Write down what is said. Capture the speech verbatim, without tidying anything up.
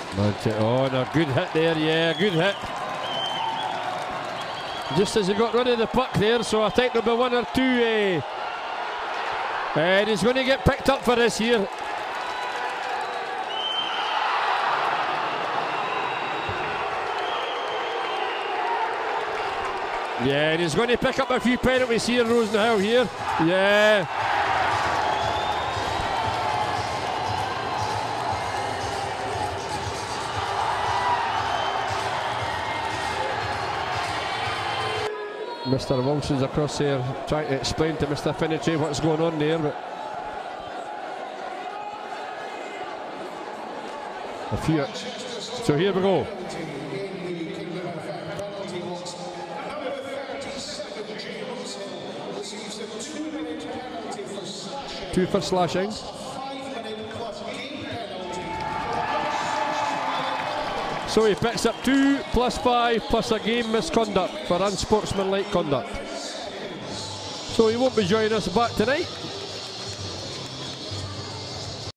Oh, no, good hit there, yeah, good hit. Just as he got rid of the puck there, so I think there'll be one or two. Eh? And he's going to get picked up for this here. Yeah, and he's going to pick up a few penalties here, Rosehill here. Yeah. Mister Wilson's across there trying to explain to Mister Finitry what's going on there, but a few. So here we go. Two for slashing. So he picks up two plus five plus a game misconduct for unsportsmanlike conduct. So he won't be joining us back tonight.